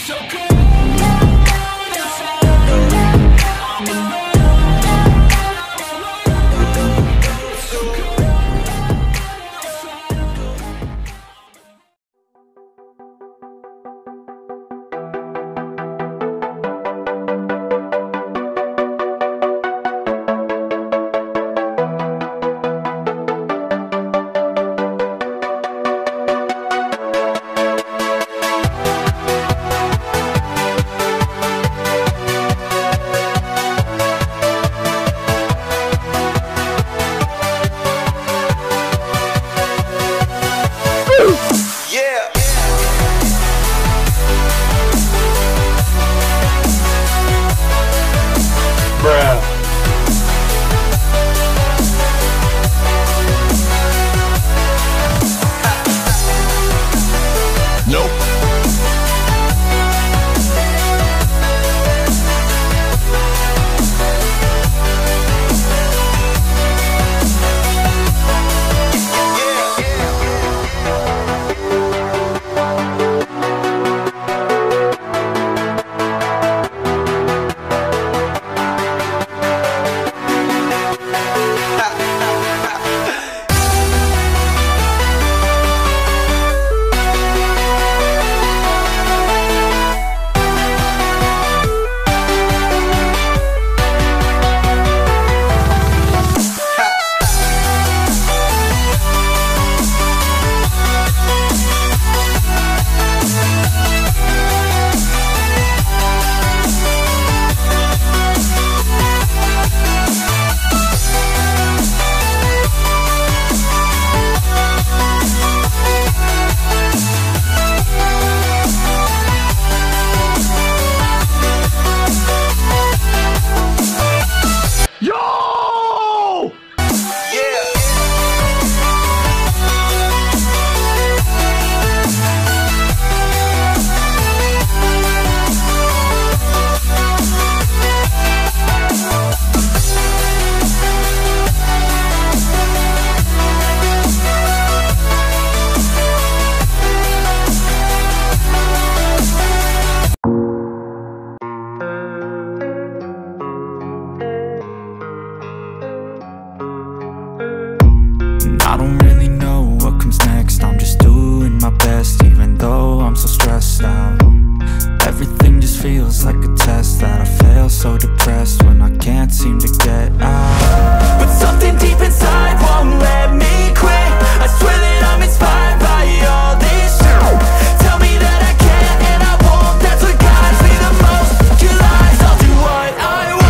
I don't really know what comes next. I'm just doing my best, even though I'm so stressed out. Everything just feels like a test that I fail, so depressed when I can't seem to get out. But something deep inside won't let me quit. I swear that I'm inspired by all this shit. Tell me that I can and I won't. That's what guides me the most. Your lies, I'll do what I want.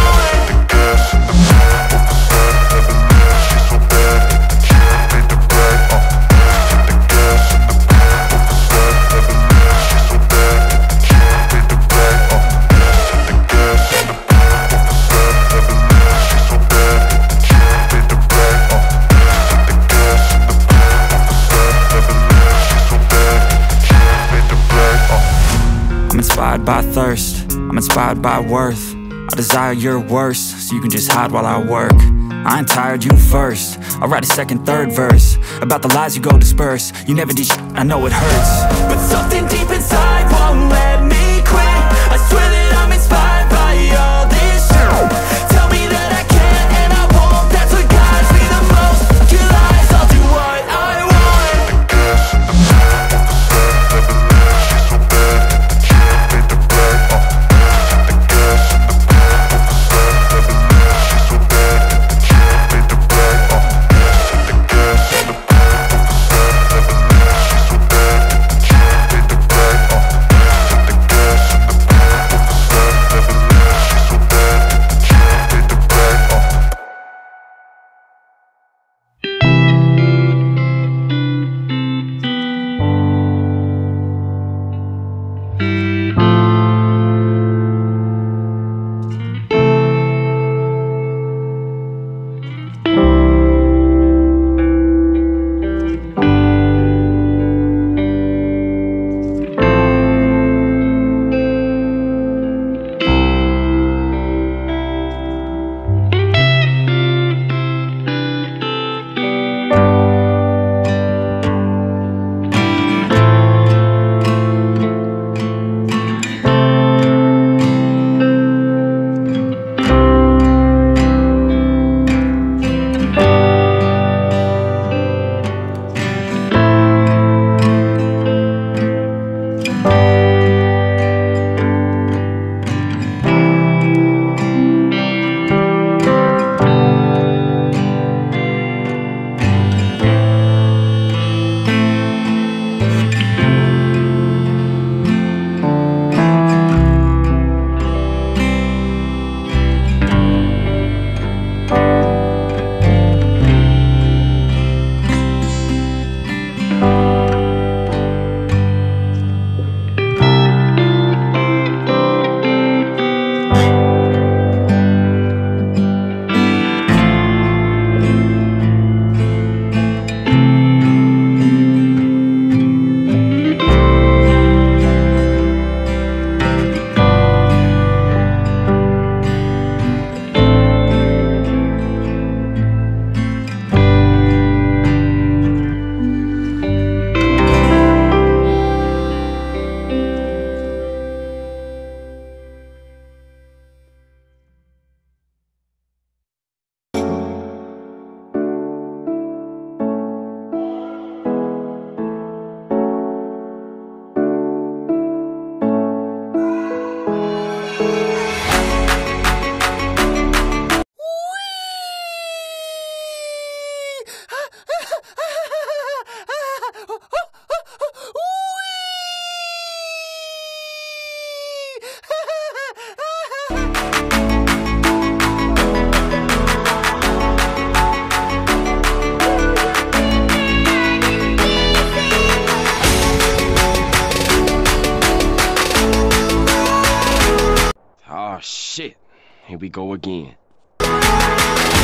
I'm inspired by thirst, I'm inspired by worth. I desire your worst, so you can just hide while I work. I ain't tired, you first. I'll write a second, third verse about the lies you go disperse. You never did shit, I know it hurts. But something deep inside won't let me quit. I swear that I'm inspired by all this shit. Tell me that I can and I won't. That's what guides me the most. Your lies, I'll do what I want. Oh shit, here we go again.